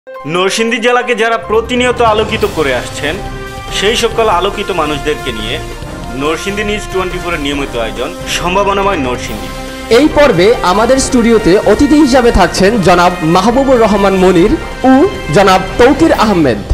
নরসিংদী জেলাকে যারা প্রতিনিয়ত আলোকিত করে আসছেন সেই সকল আলোকিত মানুষদেরকে নিয়ে নরসিংদী নিউজ 24 এর নিয়মিত আয়োজন সম্ভাবনাময় নরসিংদী। এই পর্বে আমাদের স্টুডিওতে অতিথি হিসাবে থাকছেন জনাব মাহবুবুর রহমান মনির ও জনাব তৌকির আহমেদ।